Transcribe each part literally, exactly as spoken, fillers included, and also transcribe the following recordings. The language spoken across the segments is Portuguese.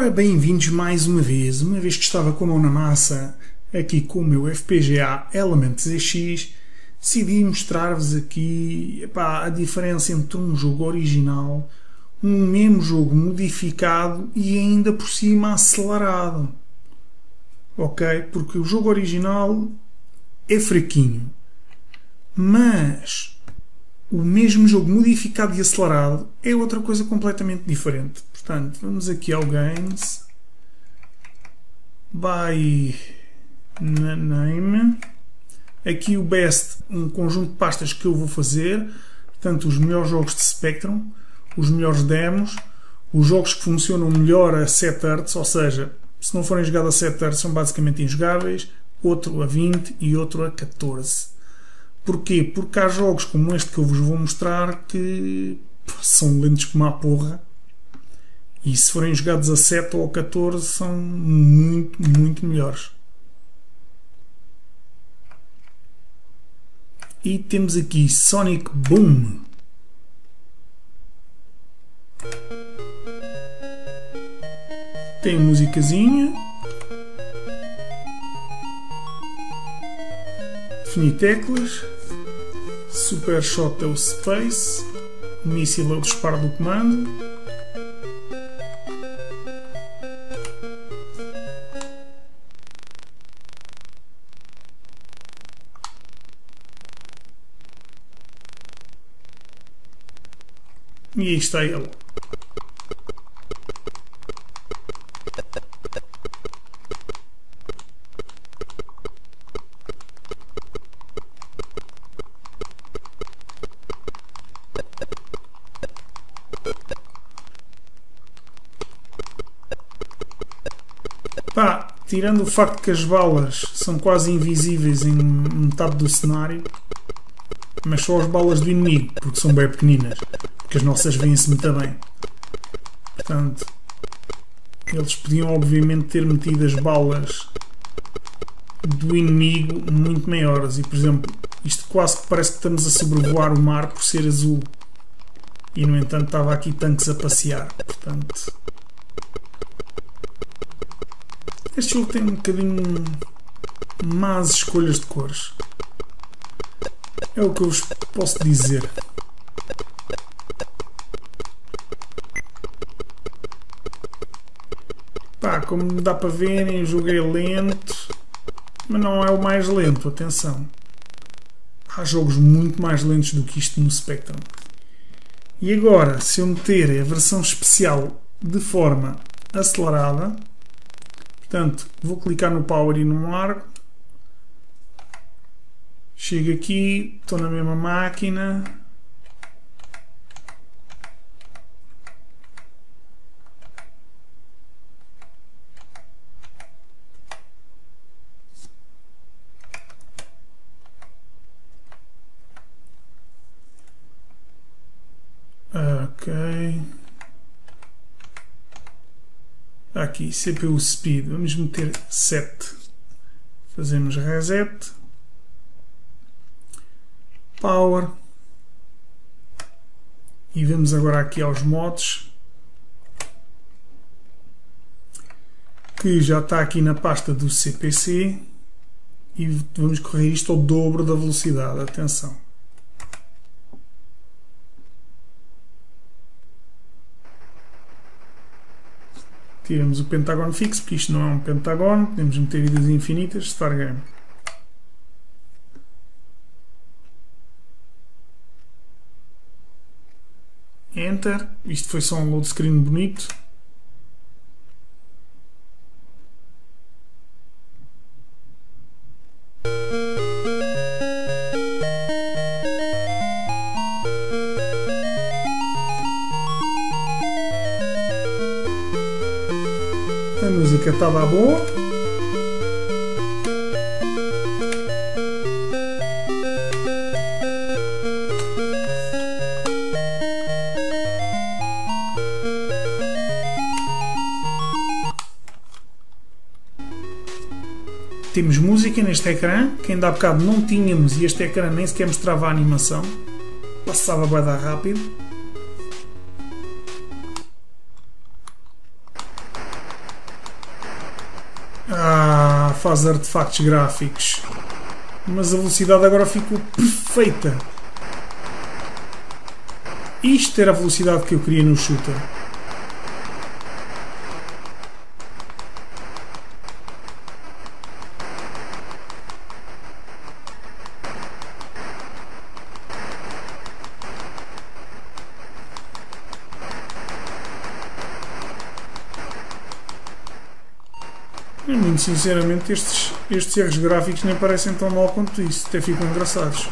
Ora, bem-vindos mais uma vez. Uma vez que estava com a mão na massa aqui com o meu F P G A Element Z X, decidi mostrar-vos aqui epá, a diferença entre um jogo original, um mesmo jogo modificado e ainda por cima acelerado. Ok? Porque o jogo original é fraquinho, mas o mesmo jogo modificado e acelerado é outra coisa completamente diferente. Portanto, vamos aqui ao Games, by Name, aqui o Best, um conjunto de pastas que eu vou fazer, portanto os melhores jogos de Spectrum, os melhores demos, os jogos que funcionam melhor a sete hertz, ou seja, se não forem jogados a sete hertz são basicamente injogáveis, outro a vinte e outro a catorze. Porquê? Porque há jogos como este que eu vos vou mostrar que são lentos como a porra. E se forem jogados a sete ou a catorze são muito, muito melhores. E temos aqui Sonic Boom. Tem a musicazinha. Definir teclas. Super Shot é o Space. Missile é o disparo do comando. E aí está ele. Pá, tirando o facto que as balas são quase invisíveis em metade do cenário, mas só as balas do inimigo, porque são bem pequeninas, porque as nossas veem-se muito bem. Portanto, eles podiam obviamente ter metido as balas do inimigo muito maiores. E por exemplo, isto quase que parece que estamos a sobrevoar o mar por ser azul. E no entanto estava aqui tanques a passear. Portanto, este jogo tem um bocadinho más escolhas de cores. É o que eu vos posso dizer. Pá, como dá para verem, o jogo é lento, mas não é o mais lento, atenção. Há jogos muito mais lentos do que isto no Spectrum. E agora, se eu meter a versão especial de forma acelerada, portanto, vou clicar no Power e no largo. Chego aqui, estou na mesma máquina. Ok. Aqui, C P U Speed. Vamos meter sete. Fazemos reset. Power, e vamos agora aqui aos modos, que já está aqui na pasta do C P C, e vamos correr isto ao dobro da velocidade. Atenção. Tiramos o pentágono fixo, porque isto não é um pentágono, podemos meter vidas infinitas. Start game. Enter. Isto foi só um load screen bonito. A música estava boa. Temos música neste ecrã, que ainda há bocado não tínhamos, e este ecrã nem sequer mostrava a animação. Passava bem dar rápido. faz artefactos gráficos, mas a velocidade agora ficou perfeita. Isto era a velocidade que eu queria no shooter. E, muito sinceramente, estes, estes erros gráficos nem parecem tão mal quanto isso, até ficam engraçados.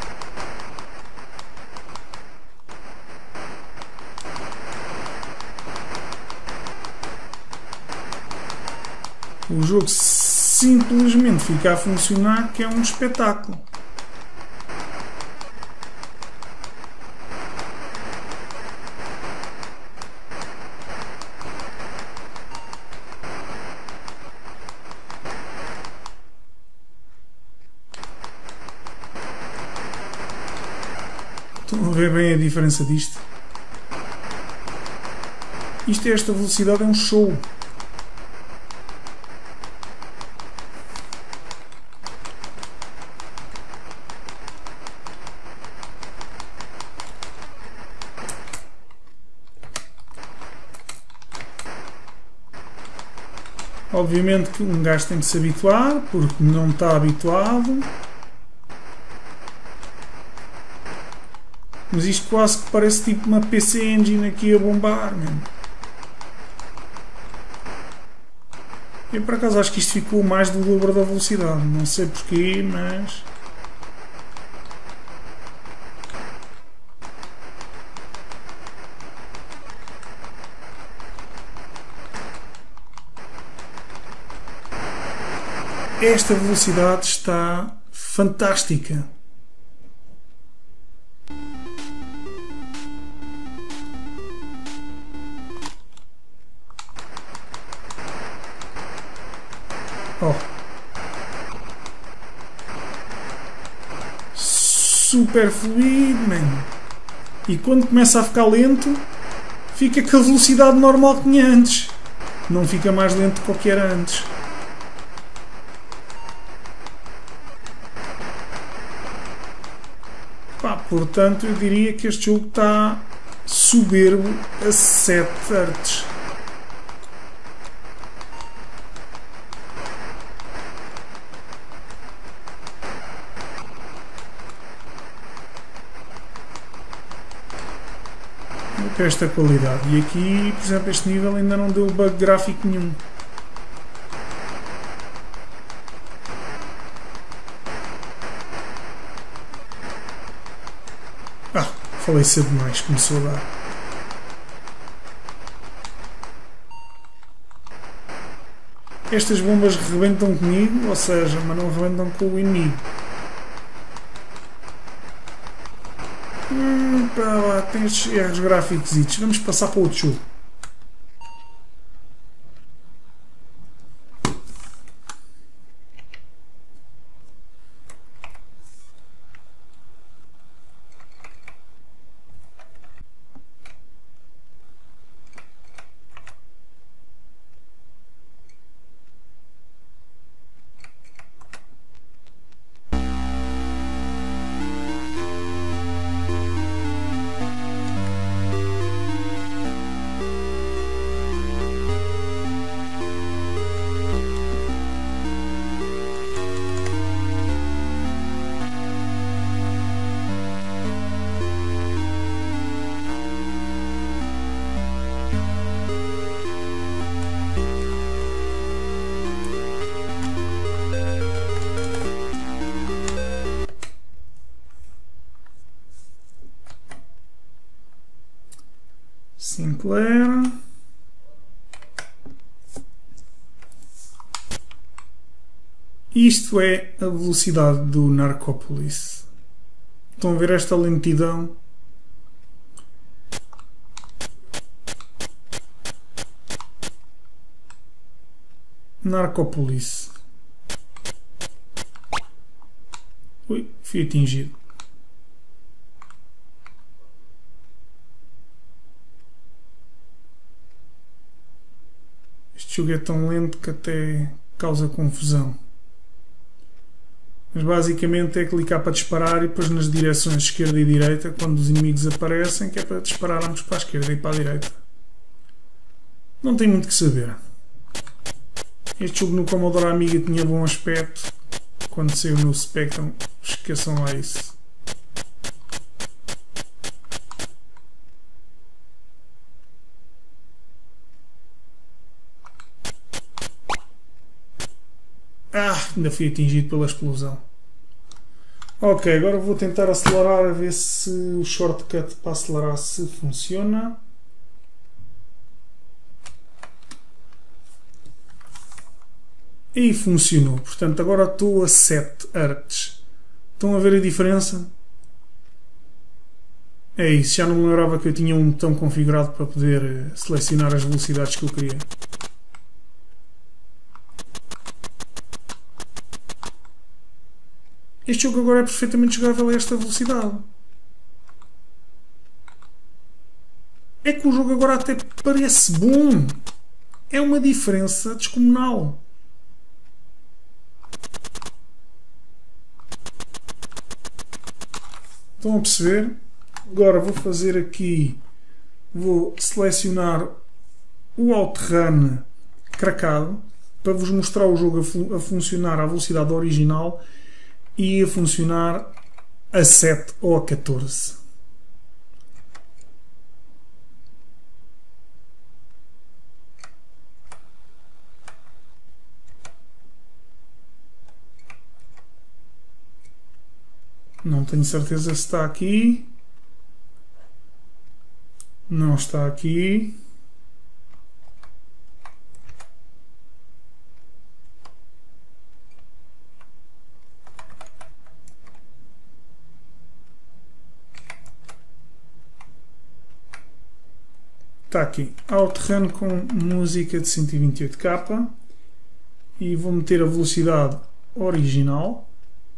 O jogo simplesmente fica a funcionar, que é um espetáculo. Estão a ver bem a diferença disto? Isto é, esta velocidade é um show. Obviamente que um gajo tem de se habituar, porque não está habituado. Mas isto quase que parece tipo uma P C Engine aqui a bombar, mesmo. Eu por acaso acho que isto ficou mais do dobro da velocidade. Não sei porquê, mas... esta velocidade está fantástica. Oh. Super fluido, man. E quando começa a ficar lento, fica com a velocidade normal que tinha antes. Não fica mais lento do que era antes. Pá, portanto, eu diria que este jogo está soberbo a sete artes. Com esta qualidade. E aqui, por exemplo, este nível ainda não deu bug gráfico nenhum. Ah, falei cedo demais, começou a dar. Estas bombas rebentam comigo, ou seja, mas não rebentam com o inimigo. Hum, pá, lá, tem estes erros gráficos. Vamos passar para outro jogo. Sinclair. Isto é a velocidade do Narcopolis. Estão a ver esta lentidão? Narcopolis. Ui, fui atingido. Este jogo é tão lento que até causa confusão. Mas basicamente é clicar para disparar e depois nas direções esquerda e direita, quando os inimigos aparecem, que é para dispararmos para a esquerda e para a direita. Não tem muito que saber. Este jogo no Commodore Amiga tinha bom aspecto. Quando saiu no Spectrum, esqueçam lá isso. Ah, ainda fui atingido pela explosão. Ok, agora vou tentar acelerar a ver se o shortcut para acelerar se funciona. E funcionou. Portanto, agora estou a sete hertz. Estão a ver a diferença? É isso, já não me lembrava que eu tinha um botão configurado para poder selecionar as velocidades que eu queria. Este jogo agora é perfeitamente jogável a esta velocidade. É que o jogo agora até parece bom. É uma diferença descomunal. Estão a perceber? Agora vou fazer aqui, vou selecionar o OutRun cracado para vos mostrar o jogo a, fu a funcionar à velocidade original e a funcionar a sete ou a catorze. Não tenho certeza se está aqui. Não está aqui. Está aqui. OutRun com música de cento e vinte e oito K. E vou meter a velocidade original.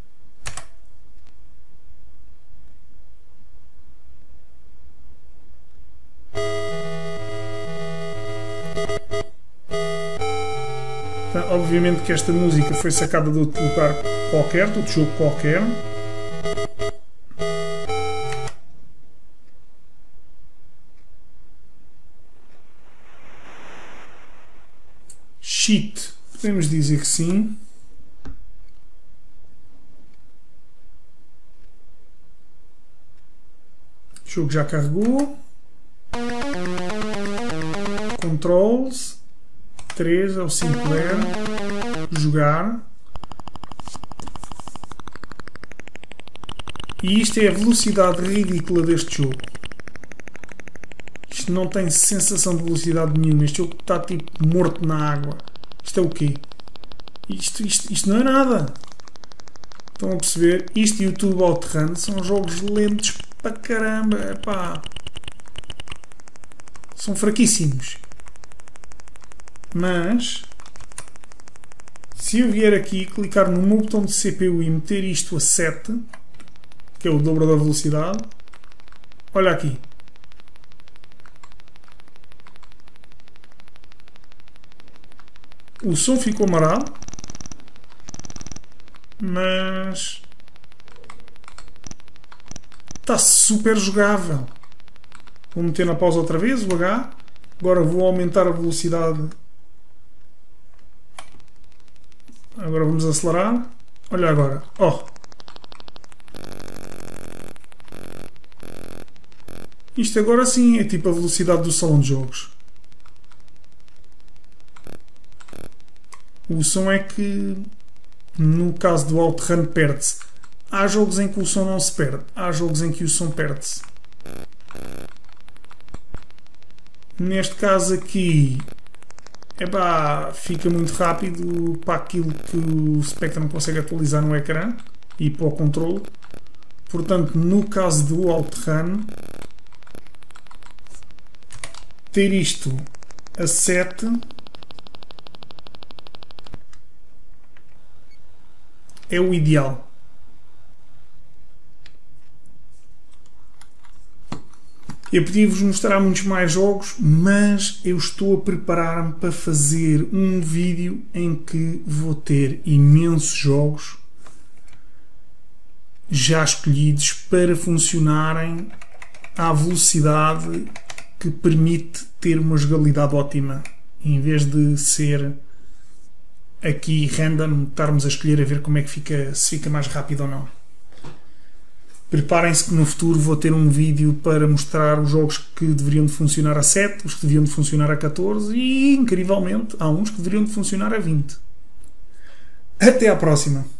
Obviamente que esta música foi sacada de outro lugar qualquer, de outro jogo qualquer. Cheat, podemos dizer que sim. O jogo já carregou. Controls. três é o cinco player. Jogar. E isto é a velocidade ridícula deste jogo. Isto não tem sensação de velocidade nenhuma. Este jogo está tipo morto na água. Isto é o quê? Isto, isto, isto não é nada. Estão a perceber? Isto e o Tube OutRun são jogos lentos para caramba. Epá. São fraquíssimos. Mas se eu vier aqui clicar no meu botão de C P U e meter isto a sete, que é o dobro da velocidade, olha aqui. O som ficou marado, mas está super jogável. Vou meter na pausa outra vez, o H. Agora vou aumentar a velocidade. Agora vamos acelerar. Olha agora. Oh. Isto agora sim é tipo a velocidade do salão de jogos. O som é que, no caso do OutRun, perde-se. Há jogos em que o som não se perde. Há jogos em que o som perde-se. Neste caso aqui, epá, fica muito rápido para aquilo que o Spectrum consegue atualizar no ecrã e para o controle. Portanto, no caso do OutRun, ter isto a sete é o ideal. Eu podia-vos mostrar muitos mais jogos, mas eu estou a preparar-me para fazer um vídeo em que vou ter imensos jogos já escolhidos para funcionarem à velocidade que permite ter uma jogabilidade ótima, em vez de ser aqui random, estarmos a escolher a ver como é que fica, se fica mais rápido ou não. Preparem-se que no futuro vou ter um vídeo para mostrar os jogos que deveriam de funcionar a sete, os que deveriam de funcionar a catorze e, incrivelmente, há uns que deveriam de funcionar a vinte. Até à próxima!